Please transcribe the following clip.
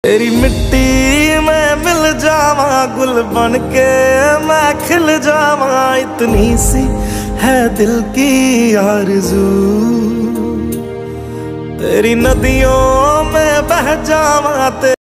तेरी मिट्टी में मिल जावा, गुल बन के मैं खिल जावा, इतनी सी है दिल की आरज़ू। तेरी नदियों में बह जावा।